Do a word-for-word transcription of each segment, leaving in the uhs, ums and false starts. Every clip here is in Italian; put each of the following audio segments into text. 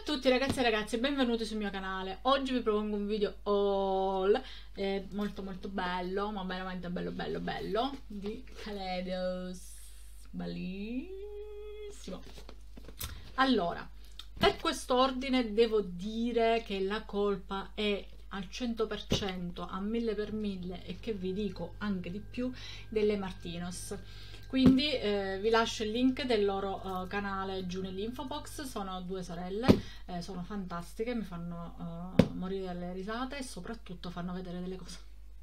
tutti ragazzi e ragazze, benvenuti sul mio canale. Oggi vi propongo un video haul eh, molto molto bello, ma veramente bello bello bello, di Kaleidos. Bellissimo. Allora, per quest'ordine devo dire che la colpa è al cento per cento, a mille per mille e che vi dico anche di più, delle Martinos. Quindi eh, vi lascio il link del loro uh, canale giù nell'info box. Sono due sorelle, eh, sono fantastiche, mi fanno uh, morire dalle risate e soprattutto fanno vedere delle cose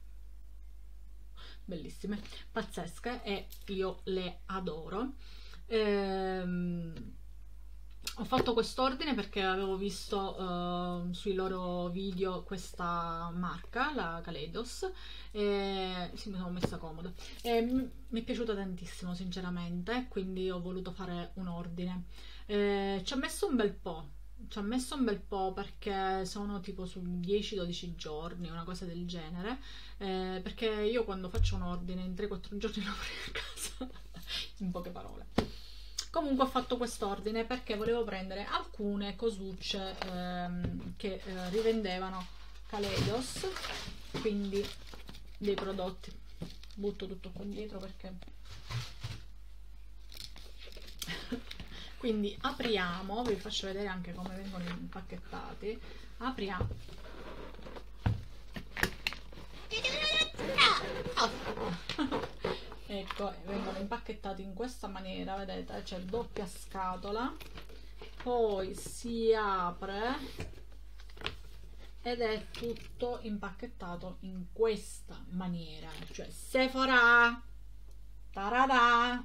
bellissime, pazzesche, e io le adoro. Ehm, ho fatto quest'ordine perché avevo visto uh, sui loro video questa marca, la Kaleidos, e sì, mi sono messa comoda e mi è piaciuta tantissimo sinceramente, quindi ho voluto fare un ordine. Eh, ci ha messo un bel po', ci ha messo un bel po' perché sono tipo su dieci dodici giorni, una cosa del genere, eh, perché io quando faccio un ordine in tre quattro giorni lo prendo a casa, in poche parole. Comunque ho fatto quest'ordine perché volevo prendere alcune cosucce ehm, che eh, rivendevano Kaleidos, quindi dei prodotti. Butto tutto qua dietro perché quindi apriamo, vi faccio vedere anche come vengono impacchettati. Apriamo. Ecco, vengono impacchettati in questa maniera, vedete, c'è doppia scatola, poi si apre ed è tutto impacchettato in questa maniera, cioè Sephora, tarada,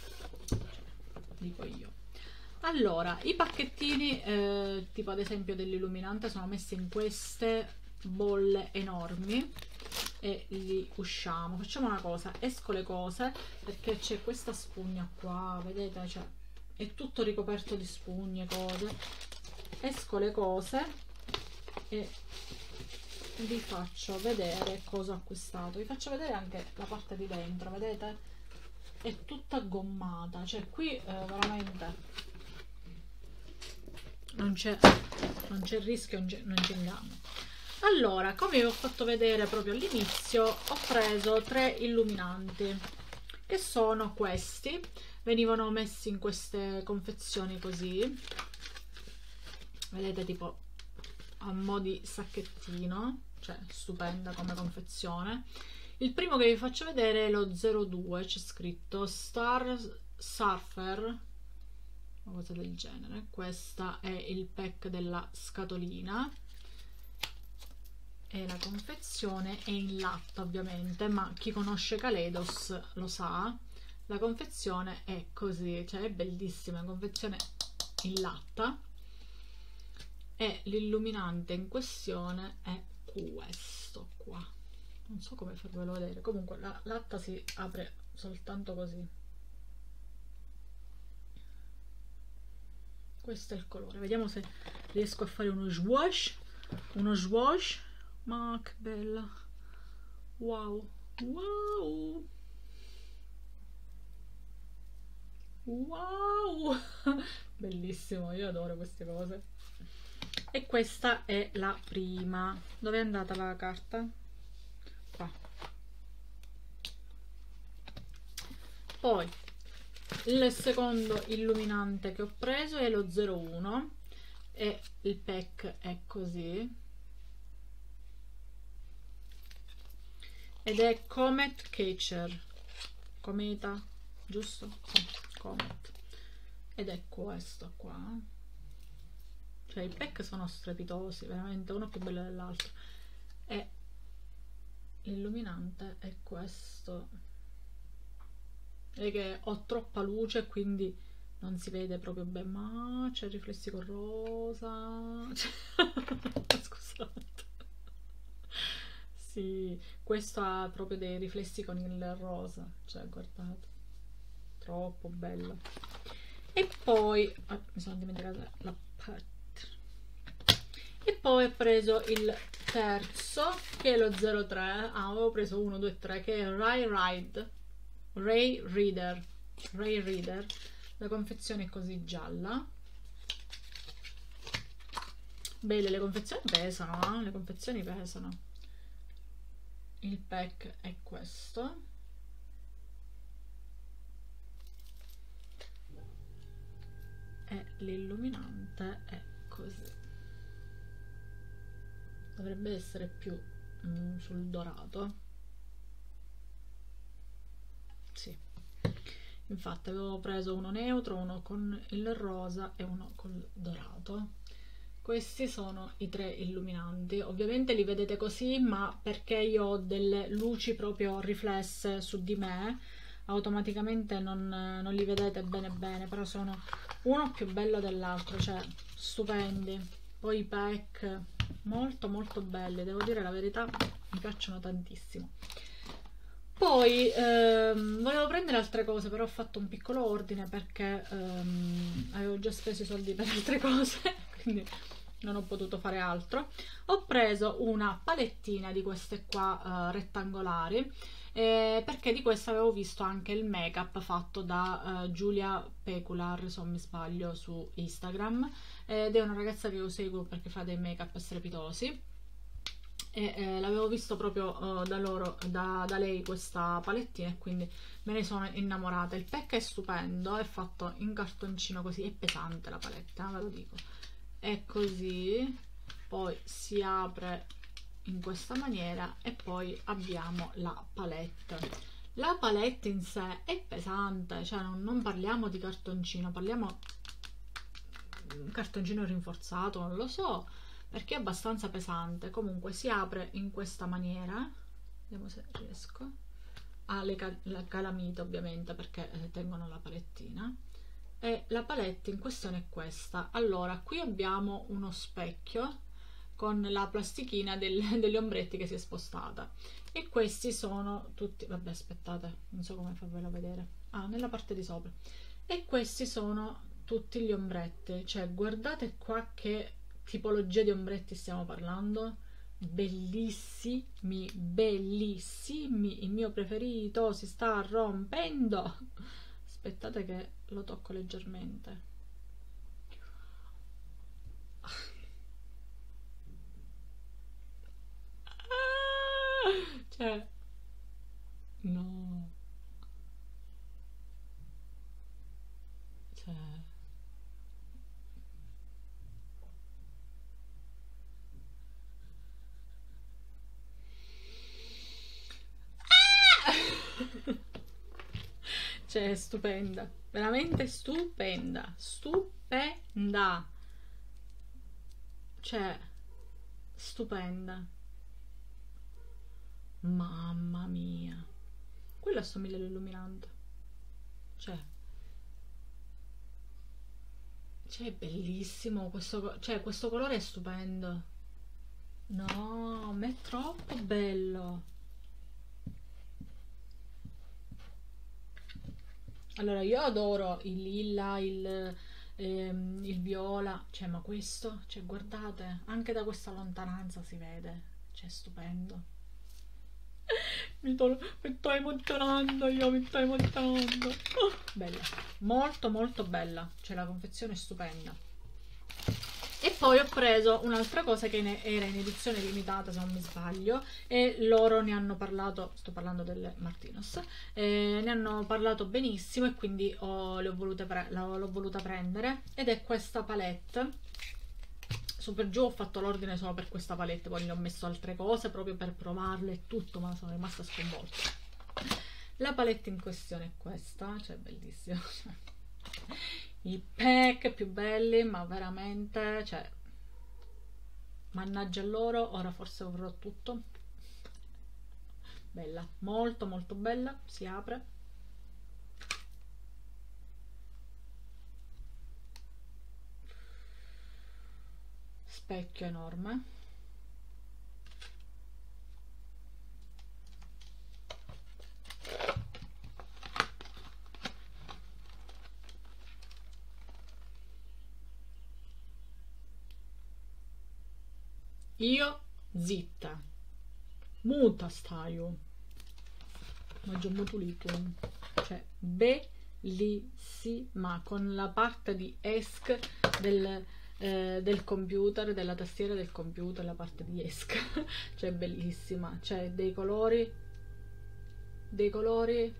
dico io. Allora, i pacchettini, eh, tipo ad esempio dell'illuminante, sono messi in queste bolle enormi e li usciamo. Facciamo una cosa, esco le cose perché c'è questa spugna qua, vedete, cioè è tutto ricoperto di spugne, cose. Esco le cose e vi faccio vedere cosa ho acquistato. Vi faccio vedere anche la parte di dentro, vedete, è tutta gommata, cioè qui eh, veramente non c'è non c'è rischio, non c'è inganno. Allora, come vi ho fatto vedere proprio all'inizio, ho preso tre illuminanti, che sono questi. Venivano messi in queste confezioni così, vedete, tipo a mo' di sacchettino, cioè stupenda come confezione. Il primo che vi faccio vedere è lo zero due, c'è scritto Star Surfer, una cosa del genere. Questo è il pack della scatolina e la confezione è in latta ovviamente, ma chi conosce Kaleidos lo sa, la confezione è così, cioè è bellissima, confezione in latta, e l'illuminante in questione è questo qua, non so come farvelo vedere, comunque la latta si apre soltanto così, questo è il colore, vediamo se riesco a fare uno swash, uno swash. Ma che bella, wow, wow, wow, bellissimo, io adoro queste cose. E questa è la prima. Dove è andata la carta? Qua. Poi il secondo illuminante che ho preso è lo zero uno e il pack è così. Ed è Comet Catcher, cometa, giusto? Sì, Comet. Ed è questo qua. Cioè i pack sono strepitosi, veramente, uno più bello dell'altro. E l'illuminante è questo. Vedete che ho troppa luce, quindi non si vede proprio bene, ma c'è riflessi con rosa. Scusate. Sì, questo ha proprio dei riflessi con il rosa, cioè guardate, troppo bello. E poi ah, mi sono dimenticata la parte. E poi ho preso il terzo che è lo zero tre. Ah, avevo preso uno, due, tre, che è Ray Ride Ray Reader Ray Reader. La confezione è così gialla, Belle, le confezioni pesano, eh? Le confezioni pesano. Il pack è questo. E l'illuminante è così. Dovrebbe essere più mm, sul dorato. Sì. Infatti avevo preso uno neutro, uno con il rosa e uno col dorato. Questi sono i tre illuminanti. Ovviamente li vedete così, ma perché io ho delle luci proprio riflesse su di me, automaticamente non, non li vedete bene bene, però sono uno più bello dell'altro, cioè stupendi. Poi i pack molto molto belli, devo dire la verità, mi piacciono tantissimo. Poi ehm, volevo prendere altre cose, però ho fatto un piccolo ordine perché ehm, avevo già speso i soldi per altre cose, quindi non ho potuto fare altro. Ho preso una palettina di queste qua eh, rettangolari, eh, perché di questa avevo visto anche il make up fatto da eh, Giulia Pecular, se non mi sbaglio, su Instagram, ed è una ragazza che io seguo perché fa dei make up strepitosi. E eh, l'avevo visto proprio uh, da loro, da, da lei questa palettina, e quindi me ne sono innamorata. Il pack è stupendo, è fatto in cartoncino così, è pesante la paletta, ve lo dico, è così, poi si apre in questa maniera e poi abbiamo la palette. La palette in sé è pesante, cioè non, non parliamo di cartoncino, parliamo di cartoncino rinforzato, non lo so, perché è abbastanza pesante. Comunque si apre in questa maniera, vediamo se riesco, ha le cal la calamita ovviamente perché eh, tengono la palettina, e la palette in questione è questa. Allora, qui abbiamo uno specchio con la plastichina del, degli ombretti che si è spostata, e questi sono tutti, vabbè aspettate, non so come farvelo vedere, ah, nella parte di sopra, e questi sono tutti gli ombretti, cioè guardate qua che tipologia di ombretti stiamo parlando, bellissimi, bellissimi, il mio preferito si sta rompendo. Aspettate che lo tocco leggermente. Ah, cioè no, cioè cioè è stupenda, veramente stupenda, stupenda, cioè stupenda, mamma mia, quello assomiglia all'illuminante, cioè cioè è bellissimo questo, cioè questo colore è stupendo, no, ma è troppo bello. Allora, io adoro il lilla, il, ehm, il viola, cioè, ma questo, cioè, guardate, anche da questa lontananza si vede, cioè, stupendo. Mi, to- mi sto emozionando, io mi sto emozionando. Oh, bella, molto molto bella, cioè la confezione è stupenda. E poi ho preso un'altra cosa che ne- era in edizione limitata, se non mi sbaglio, e loro ne hanno parlato, sto parlando delle Martinos, eh, ne hanno parlato benissimo, e quindi ho, le ho volute pre- la- l'ho voluta prendere, ed è questa palette. Su per giù ho fatto l'ordine solo per questa palette, poi ne ho messo altre cose proprio per provarle e tutto, ma sono rimasta sconvolta. La palette in questione è questa, cioè bellissima. I pack più belli, ma veramente, cioè, mannaggia loro, ora forse avrò tutto. Bella, molto molto bella, si apre. Specchio enorme. Io zitta, muta staio, ma già mutulito, cioè bellissima, con la parte di esc del, eh, del computer, della tastiera del computer, la parte di esca. Cioè bellissima, c'è dei colori, dei colori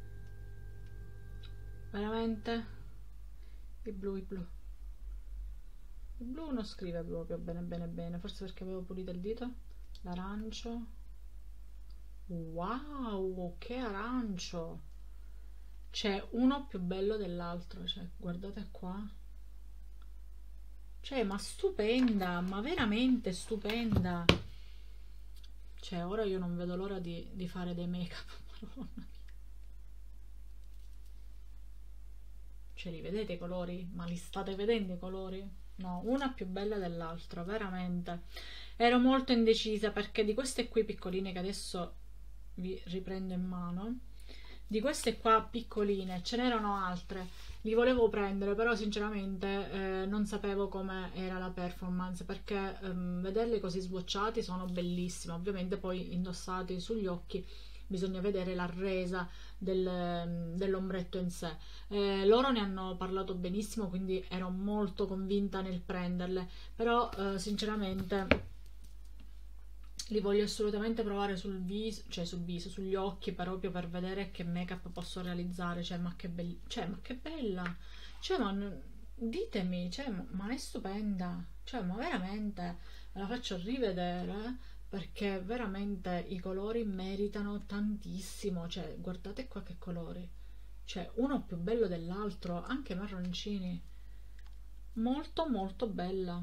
veramente, il blu, il blu il blu non scrive proprio bene bene bene, forse perché avevo pulito il dito. L'arancio, wow, che arancio, c'è uno più bello dell'altro, cioè guardate qua, cioè ma stupenda, ma veramente stupenda. Cioè ora io non vedo l'ora di, di fare dei make up. Madonna mia. Cioè li vedete i colori? Ma li state vedendo i colori? No, una più bella dell'altra, veramente. Ero molto indecisa perché di queste qui piccoline che adesso vi riprendo in mano, di queste qua piccoline ce n'erano altre, li volevo prendere, però sinceramente eh, non sapevo come era la performance, perché ehm, vederli così swatchati sono bellissimi, ovviamente poi indossati sugli occhi bisogna vedere la resa del, dell'ombretto in sé. Eh, loro ne hanno parlato benissimo, quindi ero molto convinta nel prenderle, però eh, sinceramente li voglio assolutamente provare sul viso, cioè sul viso, sugli occhi, proprio per vedere che make up posso realizzare. Cioè ma che bella, cioè ma che bella, cioè ma ditemi, cioè ma, ma è stupenda, cioè ma veramente ve la faccio rivedere perché veramente i colori meritano tantissimo. Cioè guardate qua che colori, cioè uno più bello dell'altro, anche marroncini, molto molto bella.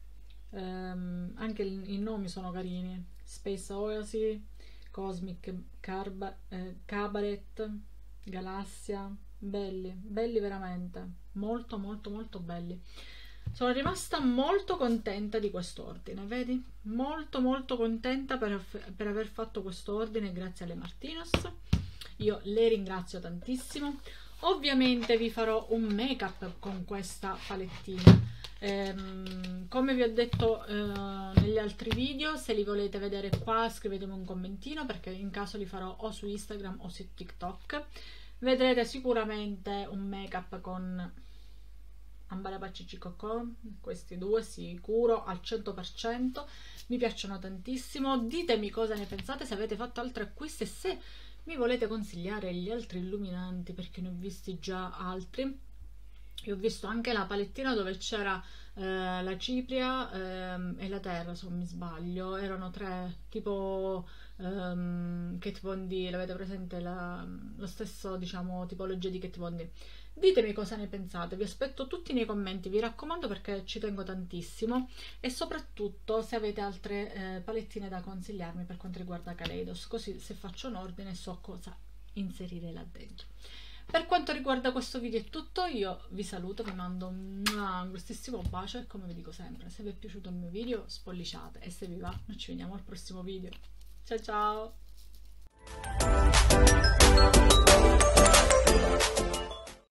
Um, anche il, i nomi sono carini: Space Oasis, Cosmic Carba, eh, Cabaret, Galassia, belli, belli veramente, molto molto molto belli. Sono rimasta molto contenta di quest'ordine, vedi? Molto molto contenta per, per aver fatto quest'ordine, grazie alle Martinos. Io le ringrazio tantissimo. Ovviamente vi farò un make up con questa palettina. Ehm, come vi ho detto eh, negli altri video, se li volete vedere qua scrivetemi un commentino, perché in caso li farò o su Instagram o su TikTok. Vedrete sicuramente un make up con Ambara Pacici Coco, questi due sicuro al cento per cento, mi piacciono tantissimo. Ditemi cosa ne pensate, se avete fatto altri acquisti e se mi volete consigliare gli altri illuminanti, perché ne ho visti già altri. Io ho visto anche la palettina dove c'era eh, la cipria ehm, e la terra, se non mi sbaglio, erano tre, tipo ehm, Kat Von D, l'avete presente? La, lo stesso, diciamo, tipologia di Kat Von D. Ditemi cosa ne pensate, vi aspetto tutti nei commenti, vi raccomando, perché ci tengo tantissimo, e soprattutto se avete altre eh, palettine da consigliarmi per quanto riguarda Kaleidos, così se faccio un ordine so cosa inserire là dentro. Per quanto riguarda questo video è tutto, io vi saluto, vi mando un grossissimo bacio e come vi dico sempre, se vi è piaciuto il mio video spolliciate e se vi va noi ci vediamo al prossimo video. Ciao ciao!